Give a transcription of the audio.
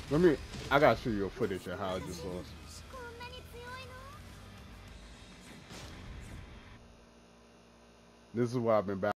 Let me. I gotta show you a footage of how I just lost. This is why I've been back.